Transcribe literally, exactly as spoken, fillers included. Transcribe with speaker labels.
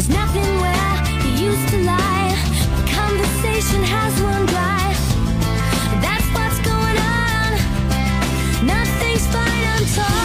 Speaker 1: There's nothing where he used to lie. The conversation has run dry. That's what's going on. Nothing's fine, I'm told.